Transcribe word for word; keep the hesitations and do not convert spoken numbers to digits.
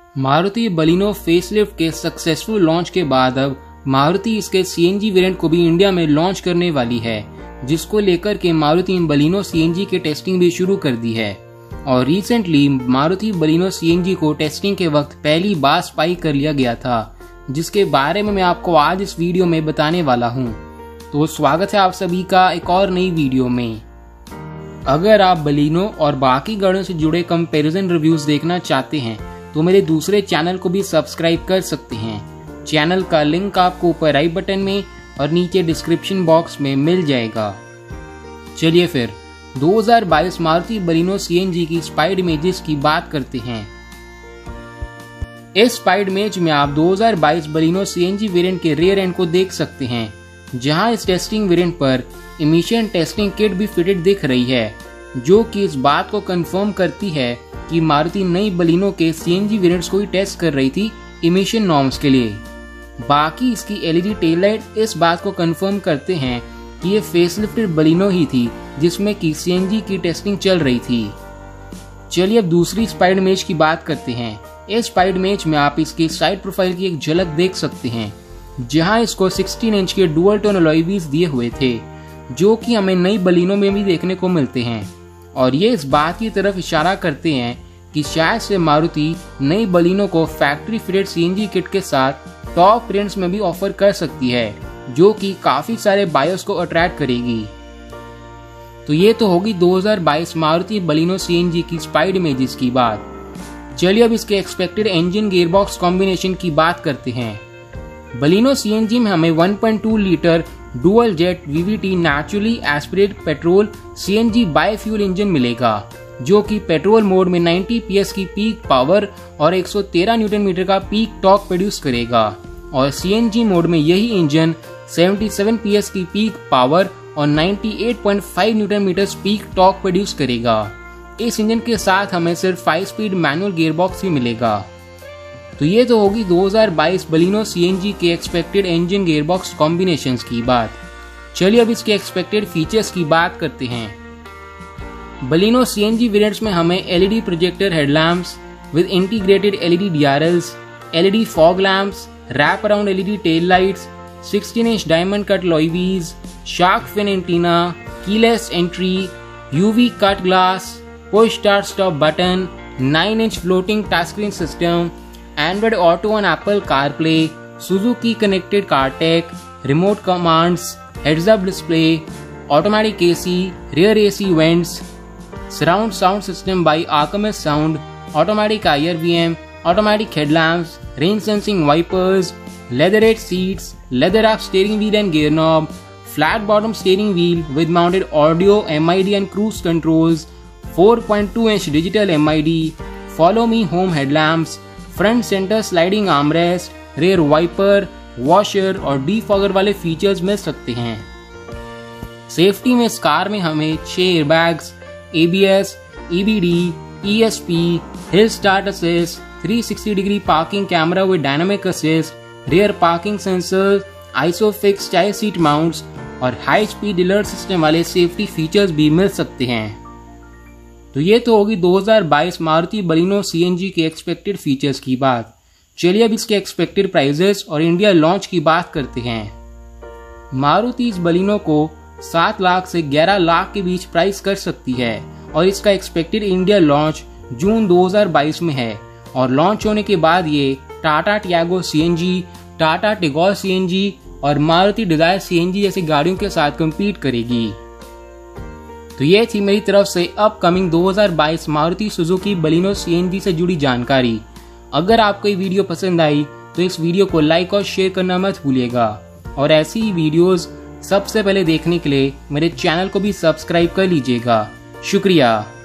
Maruti Baleno facelift के successful launch के बाद अब मारुति इसके सीएनजी वेरिएंट को भी इंडिया में लॉन्च करने वाली है, जिसको लेकर के मारुति बलिनो सीएनजी के टेस्टिंग भी शुरू कर दी है। और रिसेंटली मारुति बलिनो सीएनजी को टेस्टिंग के वक्त पहली बार स्पाई कर लिया गया था, जिसके बारे में मैं आपको आज इस वीडियो में बताने वाला हूँ। तो स्वागत है आप सभी का एक और नई वीडियो में। अगर आप बलिनो और बाकी गाड़ियों से जुड़े कंपैरिजन रिव्यूज देखना चाहते हैं तो मेरे दूसरे चैनल को भी सब्सक्राइब कर सकते हैं। चैनल का लिंक आपको ऊपर राइट बटन में और नीचे डिस्क्रिप्शन बॉक्स में मिल जाएगा। चलिए फिर दो हज़ार बाईस मारुति बलिनो सीएनजी की स्पाइड इमेजेस की बात करते हैं। इस स्पाइड इमेज में आप दो हज़ार बाईस बलिनो सीएनजी वेरिएंट के रियर एंड को देख सकते हैं, जहां इस टेस्टिंग वेरिएंट पर इमिशन टेस्टिंग किट भी फिटेड दिख रही है, जो कि इस बात को कंफर्म करती है कि मारुति नई बलिनो के सीएनजी वेरिएंट्स को ही टेस्ट कर रही थी इमिशन नॉर्म्स के लिए। बाकी इसकी एलईडी टेल लाइट इस बात को कंफर्म करते हैं कि ये फेसलिफ्टेड बलिनो ही थी जिसमें कि सीएनजी की टेस्टिंग चल रही थी। चलिए अब दूसरी स्पाइड इमेज की बात करते हैं। इस स्पाइड इमेज में आप इसके साइड प्रोफाइल की एक झलक देख सकते हैं, जहां इसको सोलह इंच के डुअल टोन अलॉय व्हील्स दिए हुए थे, जो कि हमें नई बलिनो में भी देखने को मिलते हैं। और ये इस बात की तरफ इशारा करते हैं कि शायद से मारुति नई बलिनो को फैक्ट्री फिटेड सीएनजी किट के साथ टॉप वेरिएंट्स में भी ऑफर कर सकती है, जो कि काफी सारे बायर्स को अट्रैक्ट करेगी। तो ये तो होगी दो हज़ार बाईस मारुति बलिनो सीएनजी की स्पाइड इमेजेस की बात। चलिए अब इसके एक्सपेक्टेड इंजन गियरबॉक्स कॉम्बिनेशन की बात करते हैं। बलिनो सीएनजी में हमें one point two litre dual jet VVT naturally aspirated petrol CNG biofuel engine मिलेगा, जो कि पेट्रोल मोड में नब्बे पीएस की पीक पावर और एक सौ तेरह न्यूटन मीटर का पीक टॉर्क प्रोड्यूस करेगा, और सीएनजी मोड में यही इंजन सतहत्तर पीएस की पीक पावर और अट्ठानवे पॉइंट पाँच newton metre peak torque produce करेगा। इस इंजन के साथ हमें सिर्फ फाइव स्पीड मैनुअल गियरबॉक्स ही मिलेगा। तो ये तो होगी दो हज़ार बाईस बलिनो सीएनजी के एक्सपेक्टेड इंजन गियरबॉक्स कॉम्बिनेशंस की बात। चलिए अब इसके एक्सपेक्टेड फीचर्स की बात करते हैं। बलिनो सीएनजी वेरिएंट्स में हमें LED projector headlamps with integrated LED DRLs, LED fog lamps, wrap around LED tail lights, सोलह inch diamond cut alloy wheels, shark fin antenna, keyless entry, UV cut glass, push start stop button, nine inch floating touch screen system, Android auto और Apple CarPlay, Suzuki connected car tech, remote commands, heads up display, automatic AC, rear AC vents, surround sound system by Arkamys sound, automatic IRVM, automatic headlamps, rain sensing wipers, leatherette seats, leather wrap steering wheel and gear knob, flat bottom steering wheel with mounted audio, M I D and cruise controls, four point two inch digital M I D, follow me home headlamps, front center sliding armrest, rear wiper, washer और defogger वाले features मिल सकते हैं। Safety में इस car में हमें छह airbags, A B S, E B D, E S P, hill start assist, three sixty degree parking camera with dynamic assist, rear parking sensor, ISOFIX child seat mounts और high speed alert system वाले safety features भी मिल सकते हैं। तो ये तो होगी दो हज़ार बाईस मारुति बलिनो सीएनजी के एक्सपेक्टेड फीचर्स की बात। चलिए अब इसके एक्सपेक्टेड प्राइजेस और इंडिया लॉन्च की बात करते हैं। मारुति इस बलिनो को सात लाख से ग्यारह लाख के बीच प्राइस कर सकती है, और इसका एक्सपेक्टेड इंडिया लॉन्च जून दो हज़ार बाईस में है। और लॉन्च होने के बाद ये Tata Tiago CNG, Tata Tigor CNG और मारुति डिजायर सीएनजी जैसी गाड़ियों के साथ कम्पीट करेगी। तो ये थी मेरी तरफ से अपकमिंग दो हज़ार बाईस मारुति सुजुकी बलिनो सीएनजी से जुड़ी जानकारी। अगर आपको ये वीडियो पसंद आई तो इस वीडियो को लाइक और शेयर करना मत भूलिएगा, और ऐसी ही वीडियोस सबसे पहले देखने के लिए मेरे चैनल को भी सब्सक्राइब कर लीजिएगा। शुक्रिया।